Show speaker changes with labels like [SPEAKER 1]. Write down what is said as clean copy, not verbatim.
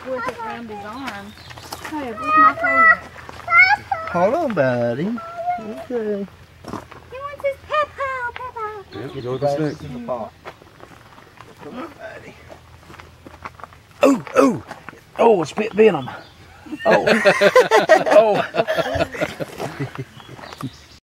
[SPEAKER 1] with it around his arm. Hey, where's my phone?
[SPEAKER 2] Hold on, buddy. Okay.
[SPEAKER 1] He wants his Peppa.
[SPEAKER 3] Yep, go with the stick.
[SPEAKER 2] In the pot. Come on, buddy.
[SPEAKER 4] Oh, oh, oh, spit venom. Oh, oh.